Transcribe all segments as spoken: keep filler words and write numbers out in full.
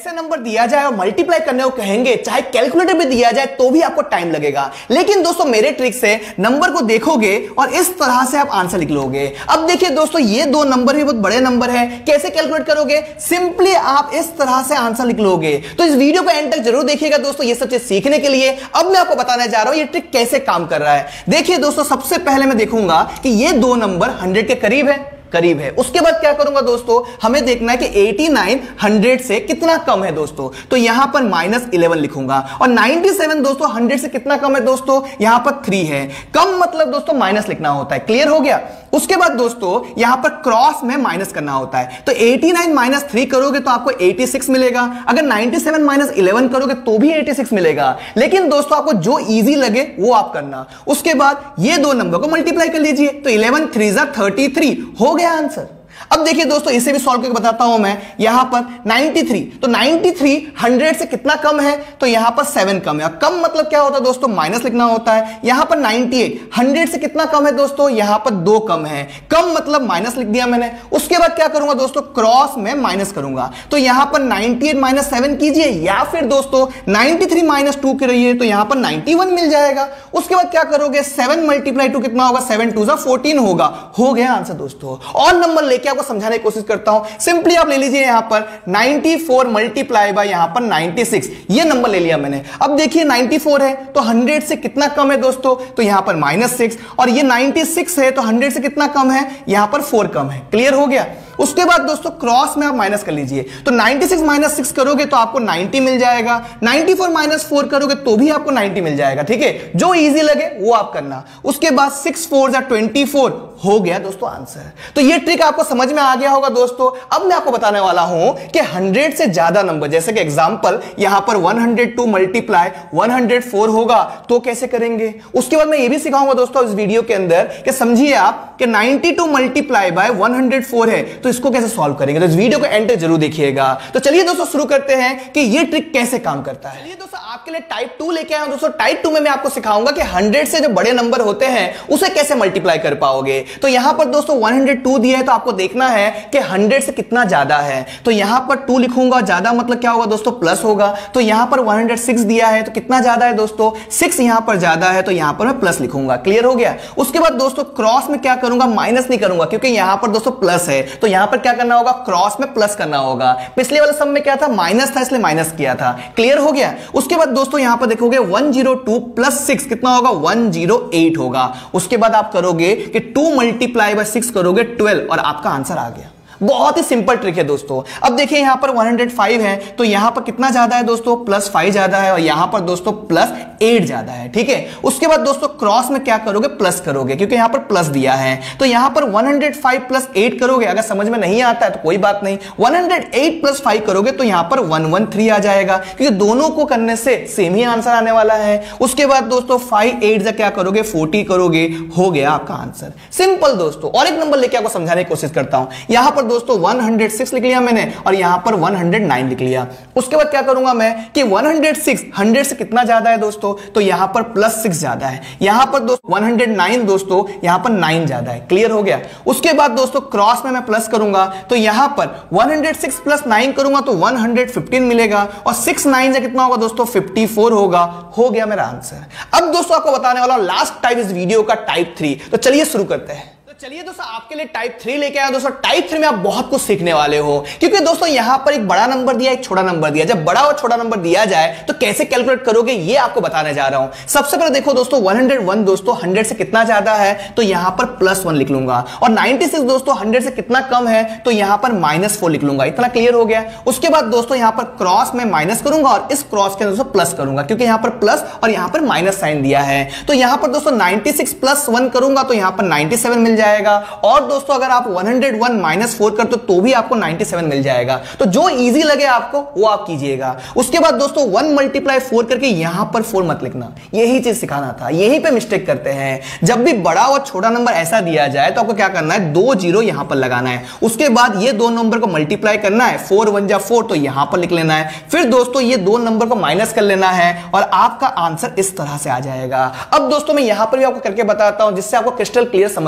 ऐसे नंबर दिया जाए और मल्टीप्लाई करने को कहेंगे, चाहे कैलकुलेटर भी दिया जाए तो भी आपको टाइम लगेगा। लेकिन दोस्तों मेरे ट्रिक से नंबर को देखोगे और इस तरह से आप आंसर लिख लोगे। अब देखिए दोस्तों, ये दो नंबर भी बहुत बड़े नंबर है, कैसे कैलकुलेट करोगे? सिंपली आप इस तरह से आंसर लिख लोगे। तो इस वीडियो को एंड तक जरूर देखिएगा दोस्तों, ये सब चीज सीखने के लिए। अब मैं आपको बताने जा रहा हूं ये ट्रिक कैसे काम कर रहा है। देखिए दोस्तों, सबसे पहले मैं देखूंगा कि ये दो नंबर हंड्रेड के करीब है, करीब है। उसके बाद क्या करूंगा दोस्तों, हमें देखना है कि नवासी हंड्रेड से कितना कम है दोस्तों, तो यहां पर माइनस इलेवन लिखूंगा। और सत्तानवे दोस्तों हंड्रेड से कितना कम है दोस्तों, यहां पर थ्री है। कम मतलब दोस्तों माइनस लिखना होता है, क्लियर हो गया। उसके बाद दोस्तों यहां पर क्रॉस में माइनस करना होता है, तो नवासी माइनस थ्री करोगे तो आपको छियासी मिलेगा। अगर सत्तानवे माइनस इलेवन करोगे तो भी छियासी मिलेगा। लेकिन दोस्तों आपको जो इजी लगे वो आप करना। उसके बाद ये दो नंबर को मल्टीप्लाई कर लीजिए, तो इलेवन थ्री जा थर्टी थ्री हो गया आंसर। अब देखिए दोस्तों, इसे भी सॉल्व करके बताता हूं मैं। यहां पर तिरानवे, तो तिरानवे हंड्रेड से कितना कम है, तो यहां पर सेवन कम है। कम मतलब क्या होता है दोस्तों, माइनस लिखना होता है। यहां पर अट्ठानवे हंड्रेड से कितना कम है दोस्तों, यहां पर दो कम है। कम मतलब माइनस लिख दिया मैंने। उसके बाद क्या करूंगा दोस्तों, क्रॉस में माइनस करूंगा, तो यहां पर अट्ठानवे माइनस सेवन कीजिए, या फिर दोस्तों तिरानवे माइनस टू करिए, तो यहां पर इक्यानवे मिल जाएगा। उसके बाद क्या करोगे, सेवन मल्टीप्लाई टू कितना होगा, सेवन टू जा फोर्टीन होगा। हो गया आंसर दोस्तों। और नंबर लेके आपको समझाने की कोशिश करता हूं। सिंपली आप ले लीजिए यहां पर चौरानवे मल्टीप्लाई बाय यहां पर छियानवे, ये नंबर ले लिया मैंने। अब देखिए चौरानवे है तो हंड्रेड से कितना कम है दोस्तों, तो यहां पर माइनस सिक्स। और ये छियानवे है तो हंड्रेड से कितना कम है, यहां पर फोर कम है। क्लियर हो गया। उसके बाद दोस्तों क्रॉस में आप माइनस कर लीजिए, तो छियानवे माइनस सिक्स करोगे तो आपको नब्बे मिल जाएगा। चौरानवे माइनस फोर करोगे तो भी आपको नब्बे मिल जाएगा। ठीक है, जो इजी लगे वो आप करना। उसके बाद सिक्स फोर जा ट्वेंटी फोर हो गया दोस्तों आंसर। तो ये ट्रिक आपको समझ में आ गया होगा दोस्तों। अब मैं आपको बताने वाला हूं कि हंड्रेड से ज्यादा नंबर, जैसे कि एग्जांपल यहां पर एक सौ दो मल्टीप्लाई एक सौ चार होगा तो कैसे करेंगे। उसके बाद मैं ये भी सिखाऊंगा दोस्तों इस वीडियो के अंदर कि समझिए आप कि बानवे मल्टीप्लाई बाय एक सौ चार है तो इसको कैसे सॉल्व करेंगे। तो इस वीडियो को एंड तक जरूर देखिएगा। तो चलिए दोस्तों शुरू करते हैं कि ये ट्रिक कैसे काम करता है। चलिए दोस्तों, आपके लिए टाइप टू लेके आया हूं दोस्तों। टाइप टू में मैं आपको सिखाऊंगा कि हंड्रेड से जो बड़े नंबर होते हैं उसे कैसे मल्टीप्लाई कर पाओगे। तो यहां पर दोस्तों एक सौ दो दिया है, तो आपको देखना है कि हंड्रेड से कितना ज्यादा है। तो यहां पर टू लिखूंगा, ज्यादा मतलब क्या होगा दोस्तों, प्लस होगा। तो यहां पर एक सौ छह दिया है, तो कितना ज्यादा है दोस्तों, सिक्स यहां पर ज्यादा है, तो यहां पर मैं प्लस लिखूंगा। क्लियर हो गया। उसके बाद दोस्तों क्रॉस में क्या करूंगा, माइनस नहीं करूंगा, क्योंकि यहां पर दोस्तों प्लस है, तो यहां पर क्या करना होगा, क्रॉस में प्लस करना होगा। पिछले वाले सम में क्या था, माइनस था, इसलिए माइनस किया था। क्लियर हो गया। उसके बाद दोस्तों यहां पर देखोगे एक सौ दो प्लस सिक्स कितना होगा, एक सौ आठ होगा। उसके बाद आप करोगे कि टू मल्टीप्लाई बाय सिक्स करोगे ट्वेल्व, और आपका आंसर आ गया। बहुत ही सिंपल ट्रिक है दोस्तों। अब देखिए यहां पर एक सौ पाँच है, तो यहां पर कितना ज्यादा है दोस्तों, प्लस फाइव ज्यादा है, और यहां पर दोस्तों प्लस एट ज्यादा है। ठीक है। उसके बाद दोस्तों क्रॉस में क्या करोगे, प्लस करोगे, क्योंकि यहां पर प्लस दिया है। तो यहां पर एक सौ पाँच प्लस एट करोगे। अगर समझ में नहीं आता है तो कोई बात नहीं, एक सौ आठ प्लस फाइव करोगे तो यहां पर एक सौ तेरह आ जाएगा, क्योंकि दोनों को करने से सेम ही आंसर आने वाला है। उसके बाद दोस्तों फाइव एट से क्या करोगे, चालीस करोगे, हो गया आपका आंसर। सिंपल दोस्तों। और एक नंबर लेके आपको समझाने की कोशिश करता हूं। यहां पर दोस्तों एक सौ छह लिख लिया मैंने, और यहां पर एक सौ नौ लिख लिया। उसके बाद क्या करूंगा मैं कि एक सौ छह हंड्रेड से कितना ज्यादा है दोस्तों, तो यहां पर प्लस सिक्स ज्यादा है। यहां पर दोस्तों एक सौ नौ दोस्तों, यहां पर नाइन ज्यादा है। क्लियर हो गया। उसके बाद दोस्तों क्रॉस में मैं प्लस करूंगा, तो यहां पर एक सौ छह प्लस नाइन करूंगा तो एक सौ पंद्रह मिलेगा, और सिक्स नाइन से कितना होगा दोस्तों, चौवन होगा। हो गया मेरा आंसर। अब दोस्तों आपको बताने वाला लास्ट टाइप इस वीडियो का टाइप थ्री। तो चलिए शुरू करते हैं। चलिए दोस्तों, आपके लिए टाइप थ्री लेके आया दोस्तों। टाइप थ्री में आप बहुत कुछ सीखने वाले हो, क्योंकि दोस्तों यहां पर एक बड़ा नंबर दिया, एक छोटा नंबर दिया। जब बड़ा और छोटा नंबर दिया जाए तो कैसे कैलकुलेट करोगे, ये आपको बताने जा रहा हूं। सबसे पहले देखो दोस्तों, एक सौ एक दोस्तों हंड्रेड से कितना ज्यादा है, तो यहां पर प्लस वन लिख लूंगा। और छियानवे दोस्तों हंड्रेड से कितना कम है, तो यहां पर माइनस फोर लिख लूंगा। इतना क्लियर हो गया। उसके बाद दोस्तों यहां पर क्रॉस में माइनस करूंगा, और इस क्रॉस के दोस्तों प्लस करूंगा, क्योंकि यहां पर प्लस और यहां पर माइनस साइन दिया है। तो यहां पर दोस्तों छियानवे प्लस वन करूंगा तो यहां पर सत्तानवे मिल जाएगा। और दोस्तों अगर आप एक सौ एक माइनस फोर करते तो भी आपको सत्तानवे मिल जाएगा। तो जो इजी लगे आपको वो आप कीजिएगा। उसके बाद दोस्तों वन मल्टीप्लाई फोर करके यहां पर फोर मत लिखना, यही चीज सिखाना था। यहीं पे मिस्टेक करते हैं। जब भी बड़ा और छोटा नंबर ऐसा दिया जाए तो आपको क्या करना है, दो जीरो यहां पर लगाना है। उसके बाद ये दो नंबर को मल्टीप्लाई करना है, फोर वन जा फोर, तो यहां पर लिख लेना है। फिर दोस्तों ये दो नंबर को माइनस कर लेना है, और आपका आंसर इस तरह से आ जाएगा। अब दोस्तों मैं यहां पर भी आपको करके बताता हूं, जिससे आपको क्रिस्टल क्लियर समझ में आ जाए।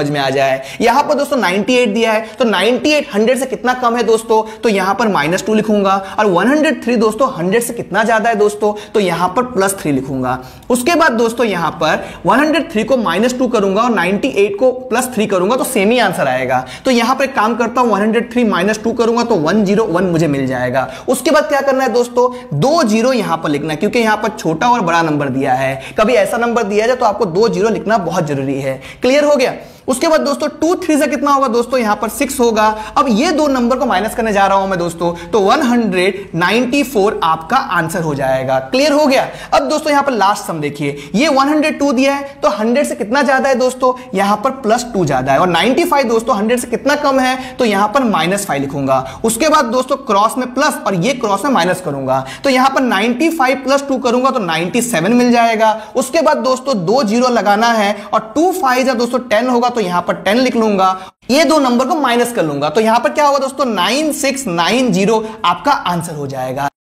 है। यहां पर दोस्तों अट्ठानवे दिया है, तो अट्ठानवे सौ से कितना कम है दोस्तों, तो यहां पर माइनस टू लिखूंगा। और एक सौ तीन दोस्तों सौ से कितना ज्यादा है दोस्तों, तो यहां पर प्लस थ्री लिखूंगा। उसके बाद दोस्तों यहां पर एक सौ तीन को माइनस टू करूंगा और अट्ठानवे को प्लस थ्री करूंगा तो सेम ही आंसर आएगा। तो यहां पर एक काम करता हूं, एक सौ तीन माइनस टू करूंगा तो एक सौ एक मुझे मिल जाएगा। उसके बाद क्या करना है दोस्तों, दो जीरो यहां पर लिखना है, क्योंकि यहां पर छोटा और बड़ा नंबर दिया है। कभी ऐसा नंबर दिया जाए तो आपको दो जीरो लिखना बहुत जरूरी है। क्लियर हो गया। उसके बाद दोस्तों टू थ्री से कितना होगा दोस्तों, यहां पर सिक्स होगा। अब ये दो नंबर को माइनस करने जा रहा हूं मैं दोस्तों, तो एक सौ चौरानवे आपका आंसर हो जाएगा। क्लियर हो गया। अब दोस्तों यहां पर लास्ट सम देखिए, ये एक सौ दो दिया है, तो सौ से कितना ज्यादा है दोस्तों, यहां पर प्लस टू ज्यादा है। और पचानवे दोस्तों सौ से कितना कम है, तो यहां पर माइनस फाइव लिखूंगा। उसके बाद दोस्तों क्रॉस में प्लस और ये क्रॉस में माइनस करूंगा, तो यहां पर पचानवे प्लस टू करूंगा तो सत्तानवे मिल जाएगा। उसके बाद दोस्तों दो जीरो लगाना है और टू फाइव दोस्तों टेन होगा, तो यहां पर टेन लिख लूंगा। ये दो नंबर को माइनस कर लूंगा, तो यहां पर क्या होगा दोस्तों, नाइन सिक्स नाइन जीरो आपका आंसर हो जाएगा।